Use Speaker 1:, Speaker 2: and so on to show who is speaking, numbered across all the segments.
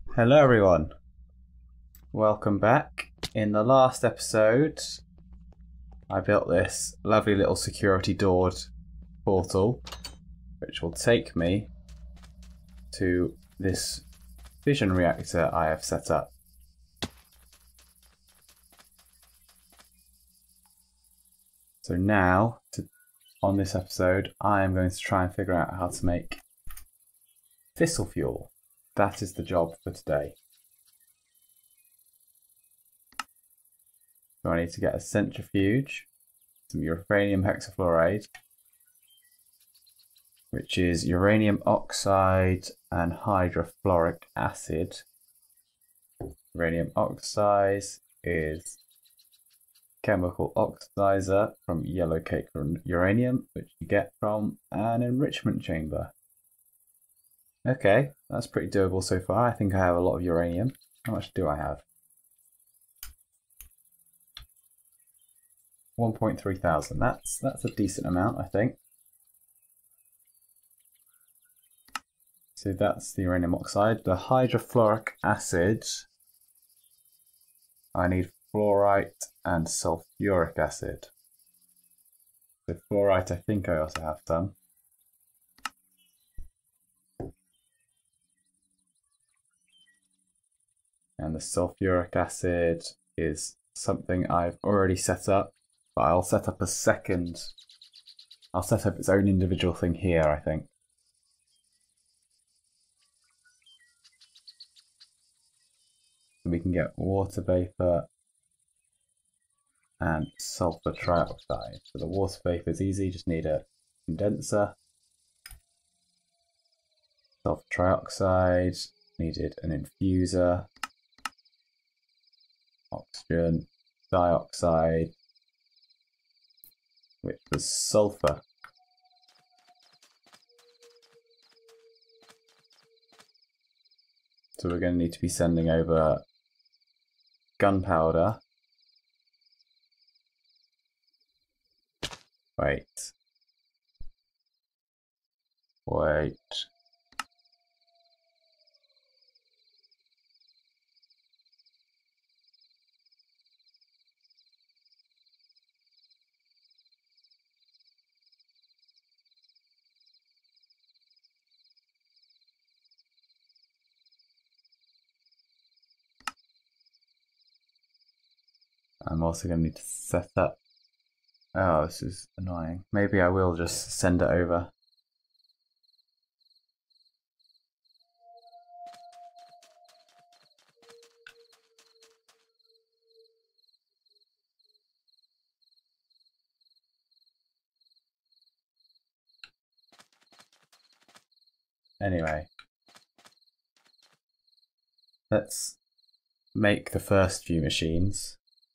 Speaker 1: Hello everyone, welcome back. In the last episode, I built this lovely little security doored portal, which will take me to this fission reactor I have set up. So now, on this episode, I am going to try and figure out how to make fissile fuel. That is the job for today. So I need to get a centrifuge, some uranium hexafluoride, which is uranium oxide and hydrofluoric acid. Uranium oxide is chemical oxidizer from yellow cake uranium, which you get from an enrichment chamber. Okay, that's pretty doable so far. I think I have a lot of uranium. How much do I have? 1.3 thousand. That's a decent amount, I think. So that's the uranium oxide. The hydrofluoric acid, I need fluorite and sulfuric acid. The fluorite, I think I also have some. And the sulfuric acid is something I've already set up, but I'll set up a second. I'll set up its own individual thing here, I think. We can get water vapor and sulfur trioxide. So the water vapor is easy, just need a condenser. Sulfur trioxide needed an infuser. Oxygen dioxide, which was sulfur. So we're going to need to be sending over gunpowder. Wait. I'm also going to need to set up. Oh, this is annoying. Maybe I will just send it over. Anyway, let's make the first few machines.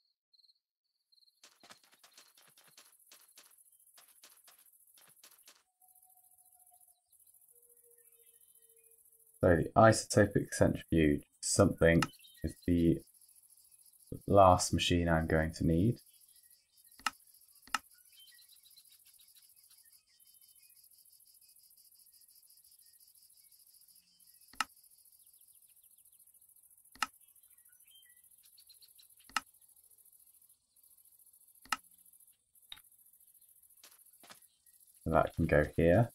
Speaker 1: So the isotopic centrifuge, something is the last machine I'm going to need. So that can go here.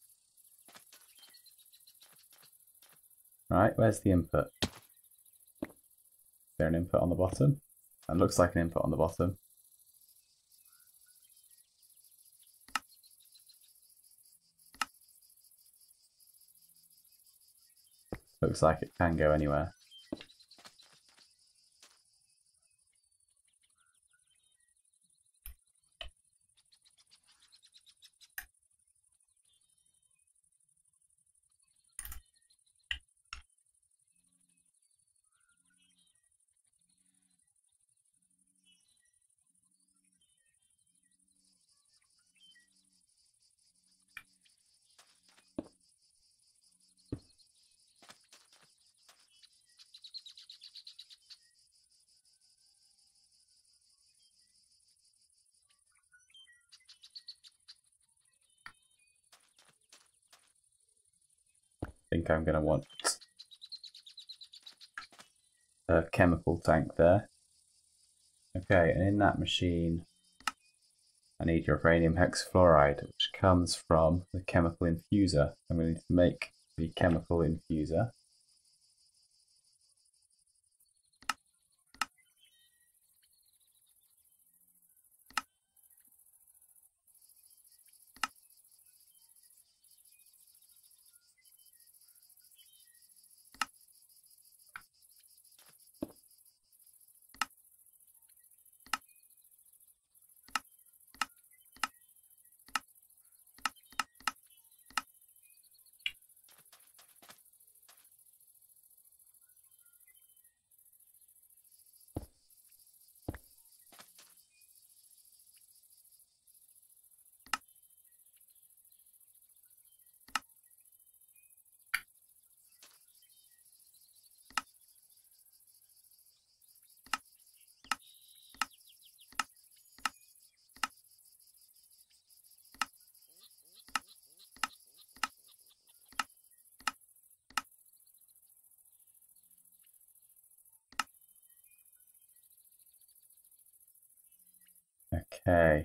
Speaker 1: Right, where's the input? Is there an input on the bottom? That looks like an input on the bottom. Looks like it can go anywhere. I think I'm going to want a chemical tank there. Okay, and in that machine I need uranium hexafluoride, which comes from the chemical infuser. I'm going to make the chemical infuser. Okay.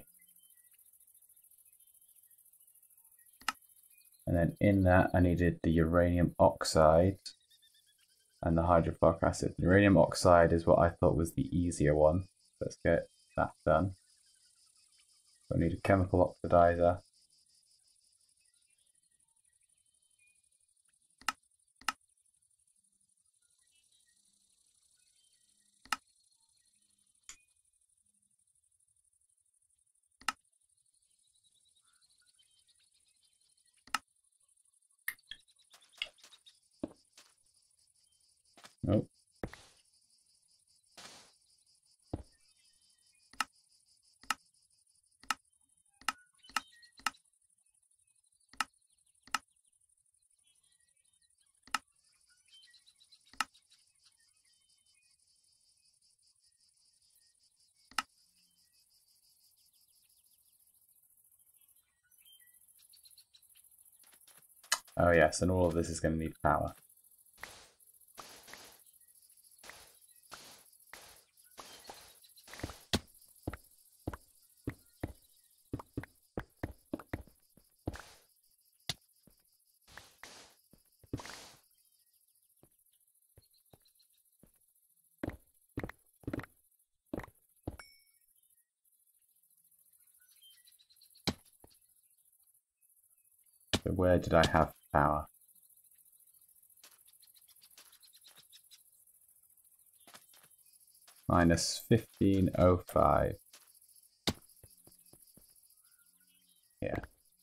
Speaker 1: And then in that I needed the uranium oxide and the hydrofluoric acid. The uranium oxide is what I thought was the easier one. Let's get that done. So I need a chemical oxidizer. Nope. Oh yes, and all of this is going to need power. So where did I have power? Minus 1505. Yeah.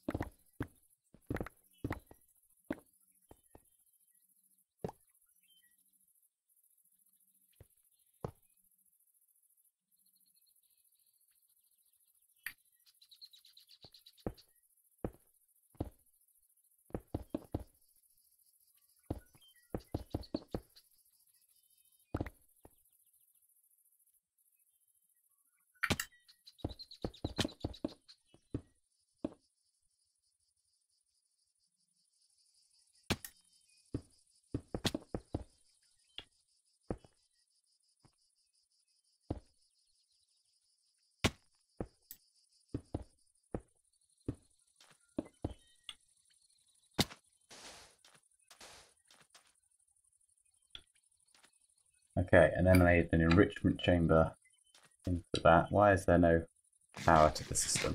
Speaker 1: Okay, and then I need an enrichment chamber into that. Why is there no power to the system?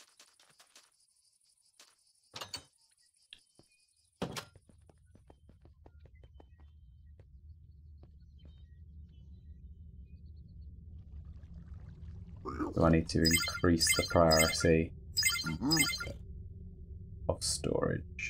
Speaker 1: Do I need to increase the priority of storage?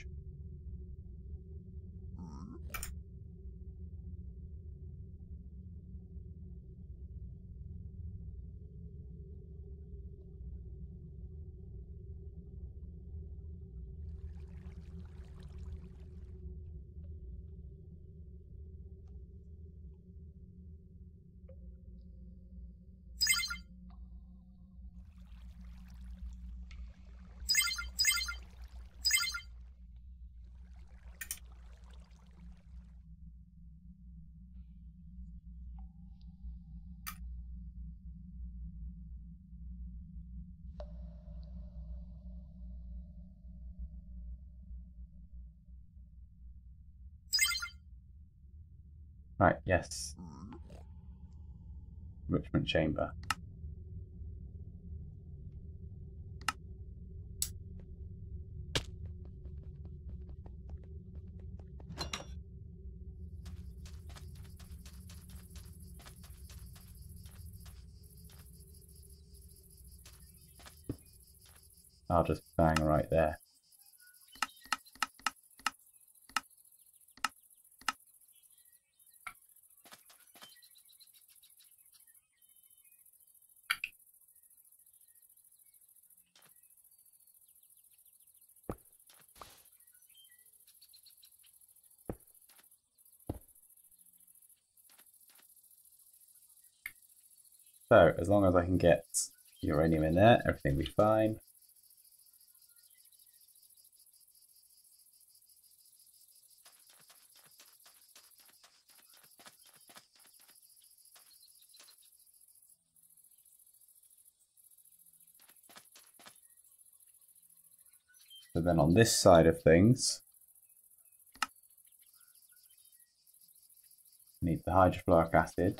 Speaker 1: Right, yes. Enrichment chamber. I'll just bang right there. So, as long as I can get uranium in there, everything will be fine. So then on this side of things, I need the hydrofluoric acid.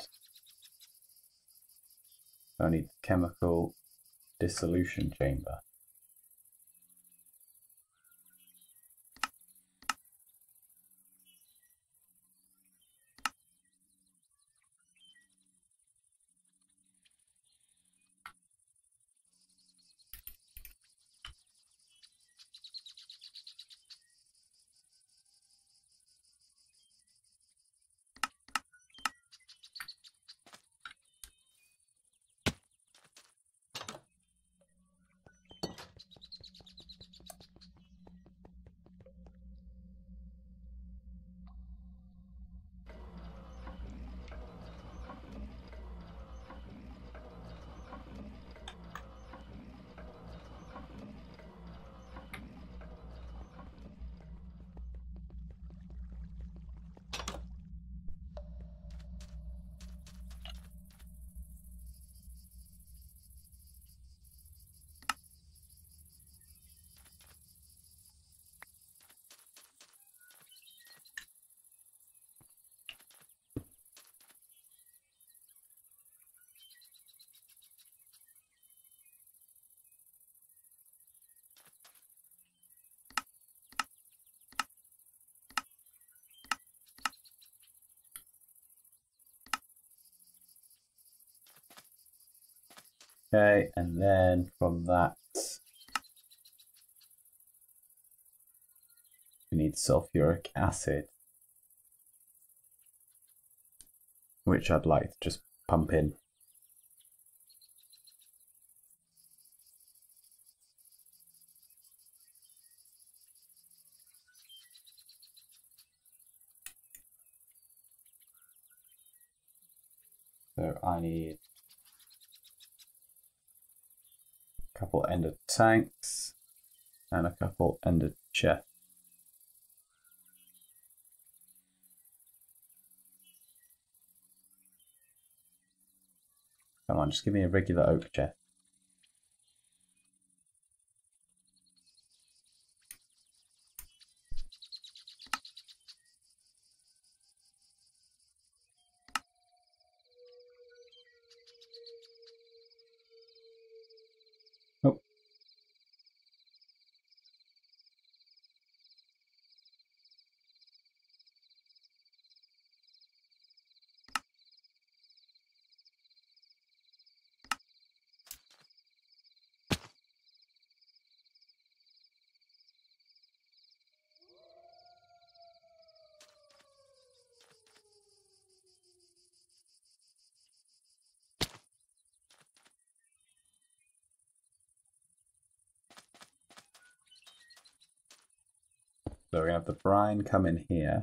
Speaker 1: I need the chemical dissolution chamber. Okay, and then from that, we need sulfuric acid, which I'd like to just pump in. So I need a couple ended tanks and a couple ended chests. Come on, just give me a regular oak chest. Oh. So we have the brine come in here.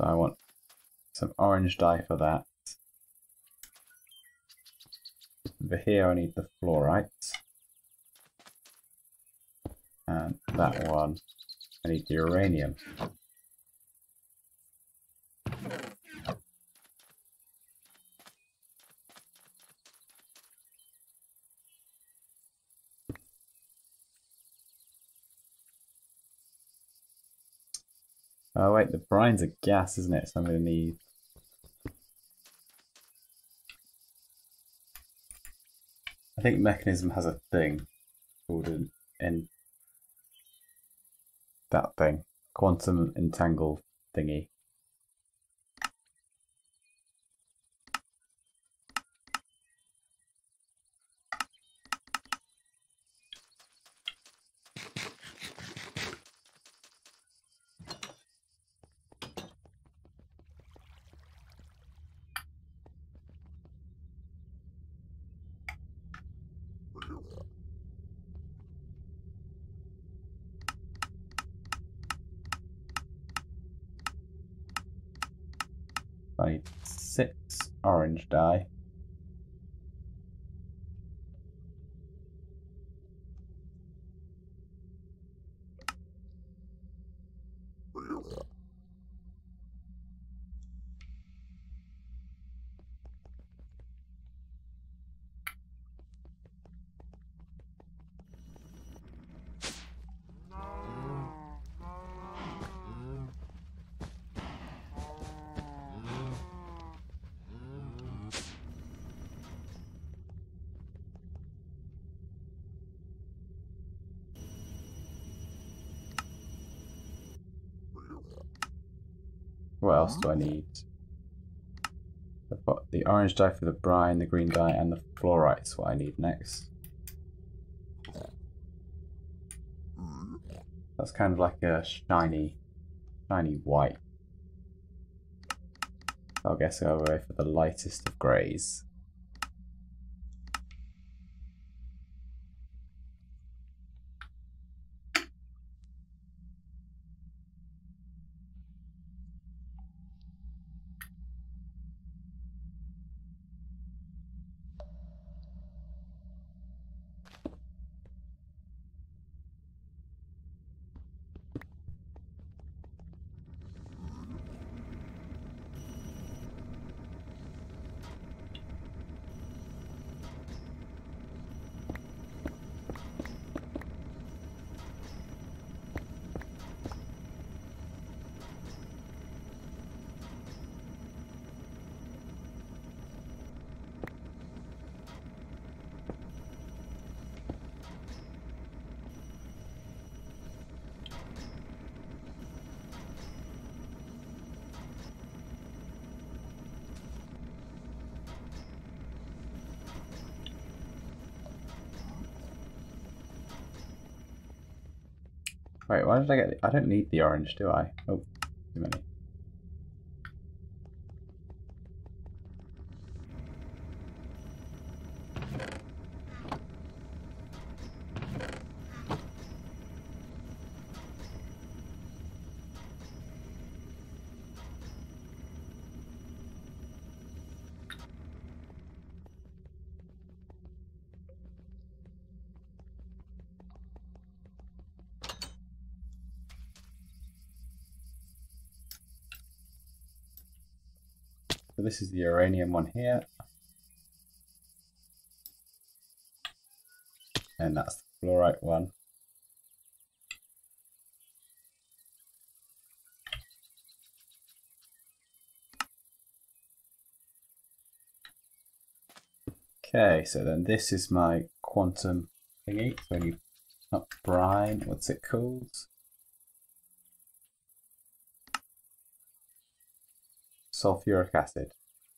Speaker 1: I want some orange dye for that. Over here I need the fluorite. And that one, I need the uranium. Oh wait, the brine's a gas, isn't it? So I'm going to need... I think Mechanism has a thing called that thing. Quantum entangle thingy. I need 6 orange dye. What else do I need? I've got the orange dye for the brine, the green dye, and the fluorite is what I need next. That's kind of like a shiny white. I guess I'll go for the lightest of greys. Wait, why did I get... I don't need the orange, do I? Oh, too many. So this is the uranium one here. And that's the fluorite one. Okay, so then this is my quantum thingy. So you not brine, what's it called? Sulfuric acid.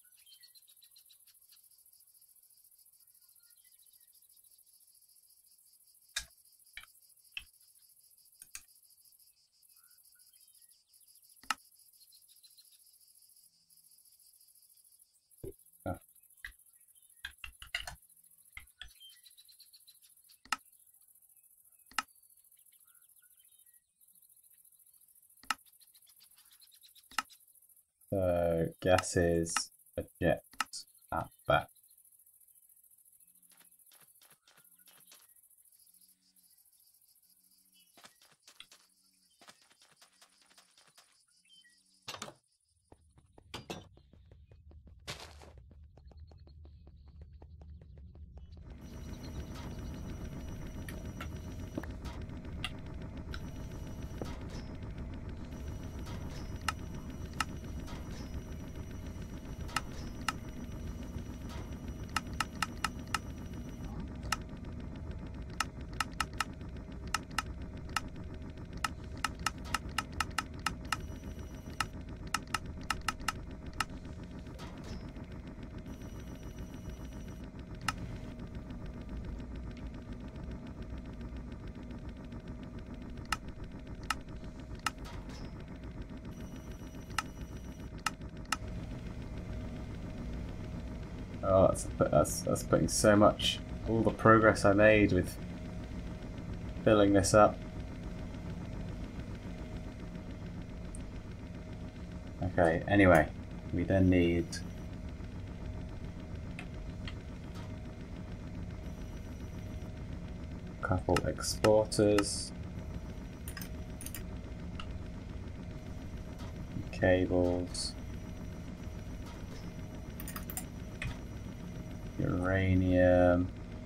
Speaker 1: Oh. So gases eject at back. Oh, that's putting so much, all the progress I made with filling this up. Okay, anyway, we then need a couple exporters, cables, uranium,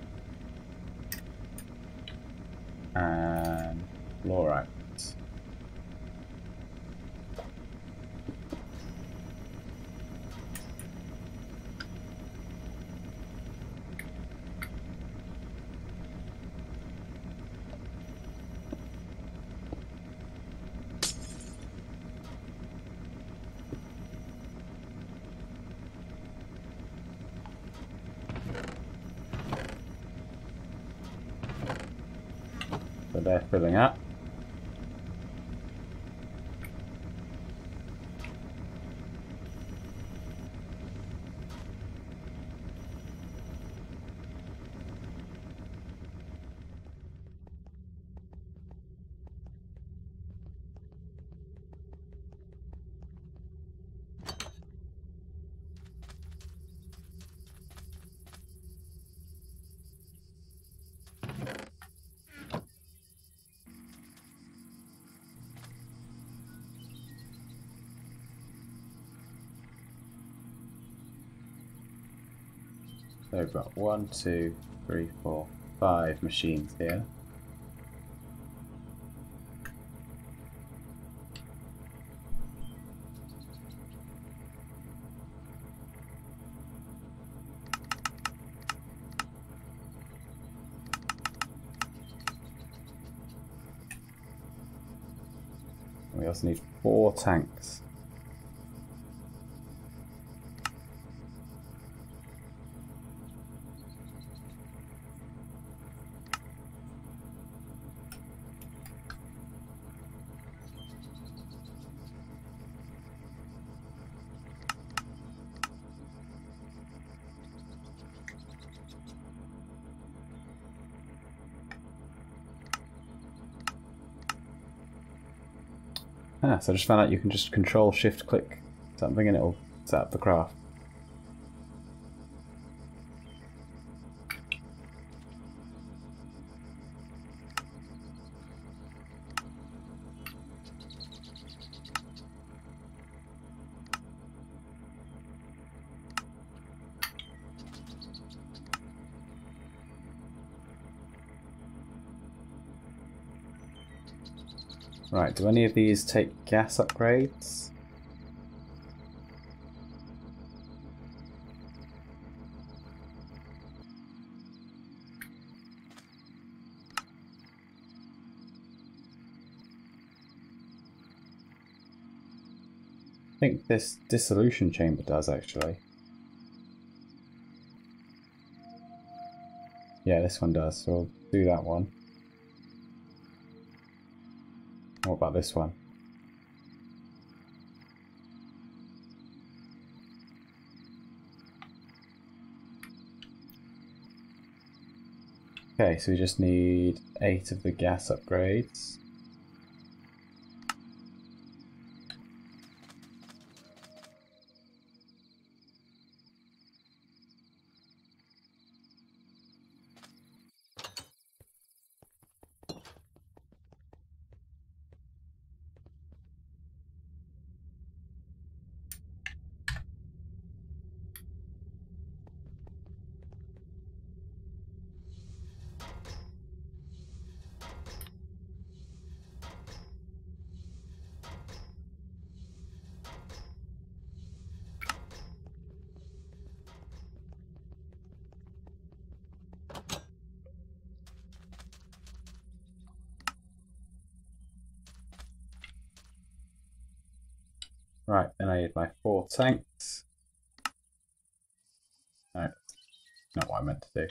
Speaker 1: and fluorite. So they're filling up. So we've got 1, 2, 3, 4, 5 machines here. We also need 4 tanks. Ah, so I just found out you can just control shift click something and it'll set up the craft. Right, do any of these take gas upgrades? I think this dissolution chamber does actually. Yeah, this one does, so we'll do that one. What about this one? Okay, so we just need 8 of the gas upgrades. Right, then I need my 4 tanks. No, not what I meant to do.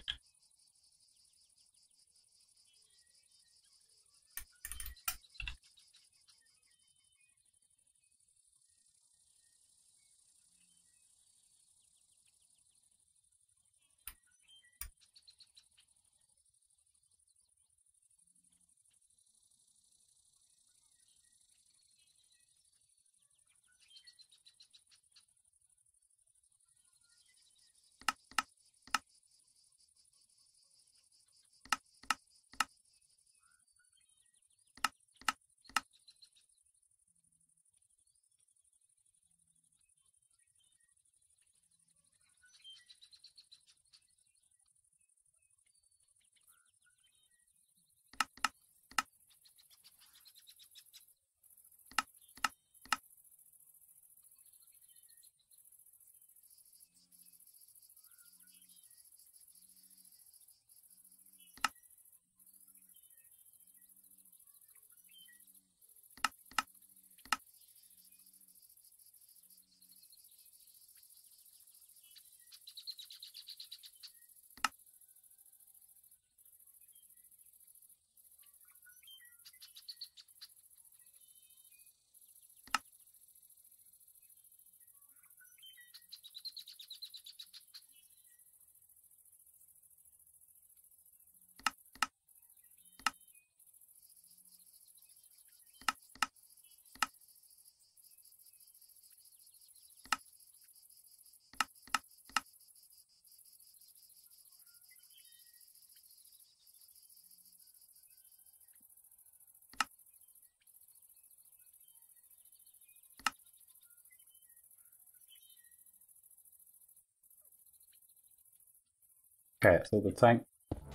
Speaker 1: Okay, that's all the tank.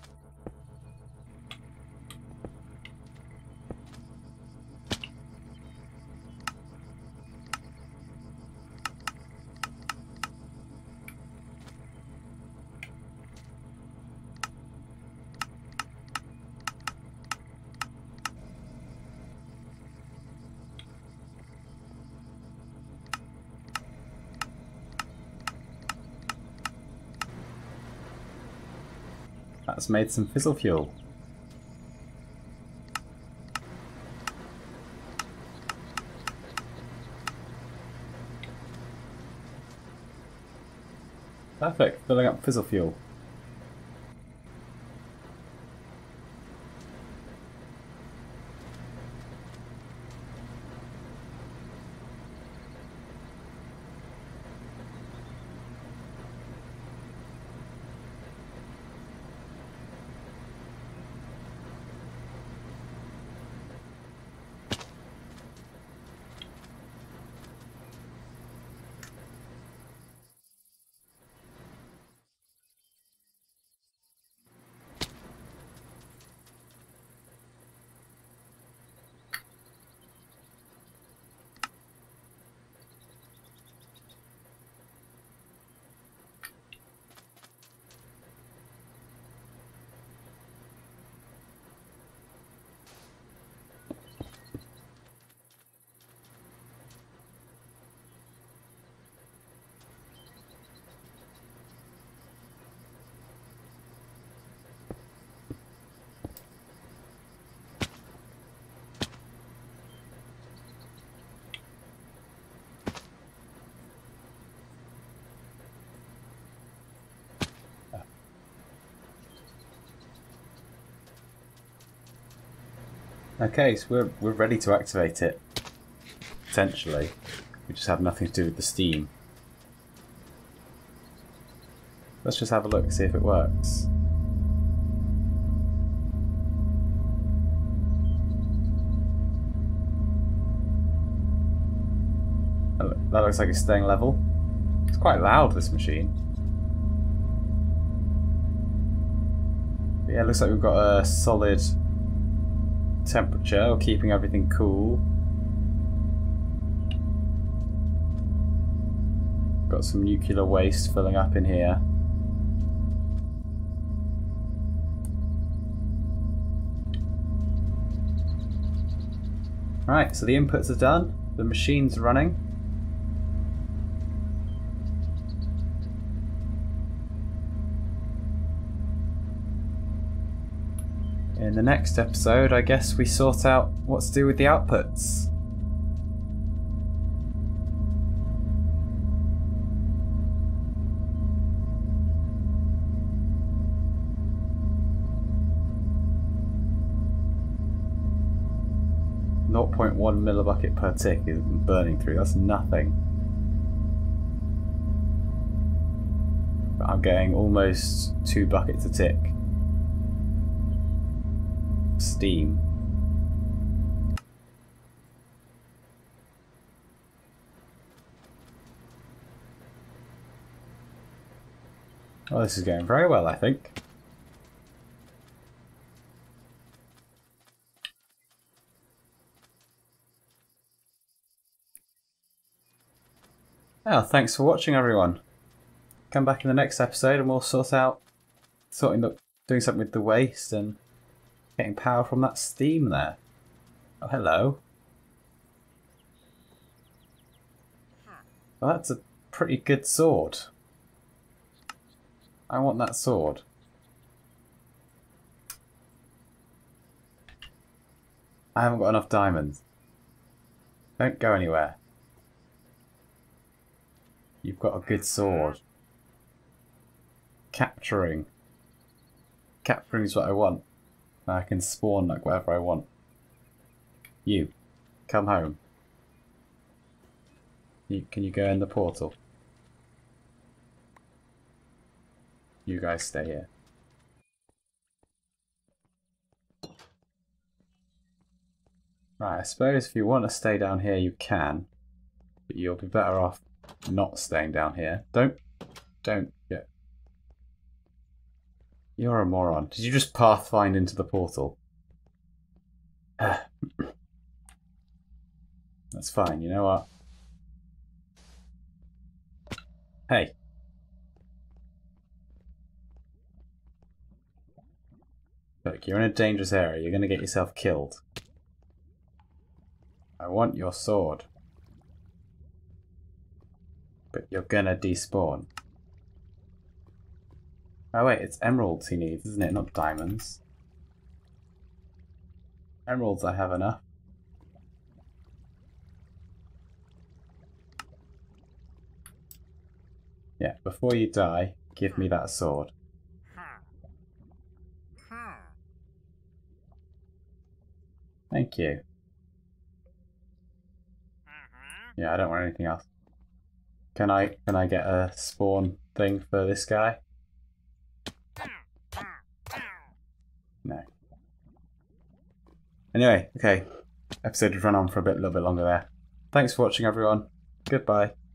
Speaker 1: That's made some fizzle fuel. Perfect, filling up fizzle fuel. Okay, so we're ready to activate it. Potentially. We just have nothing to do with the steam. Let's just have a look, see if it works. That looks like it's staying level. It's quite loud, this machine. But yeah, it looks like we've got a solid temperature, keeping everything cool. Got some nuclear waste filling up in here. Right, so the inputs are done, the machine's running. In the next episode, I guess we sort out what to do with the outputs. .1 millibucket per tick is burning through. That's nothing. But I'm getting almost 2 buckets a tick. Steam. Oh, this is going very well, I think. Oh, thanks for watching, everyone. Come back in the next episode and we'll sort out doing something with the waste and getting power from that steam there. Oh, hello. Well, that's a pretty good sword. I want that sword. I haven't got enough diamonds. Don't go anywhere. You've got a good sword. Capturing. Capturing is what I want. I can spawn like whatever I want. You, come home. Can you go in the portal? You guys stay here. Right, I suppose if you want to stay down here you can, but you'll be better off not staying down here. Don't, yeah. You're a moron. Did you just pathfind into the portal? That's fine, you know what? Hey. Look, you're in a dangerous area. You're going to get yourself killed. I want your sword. But you're going to despawn. Oh wait, it's emeralds he needs, isn't it? Not diamonds. Emeralds I have enough. Yeah, before you die, give me that sword. Thank you. Yeah, I don't want anything else. Can I get a spawn thing for this guy? No. Anyway, okay. Episode has run on for a little bit longer there. Thanks for watching, everyone. Goodbye.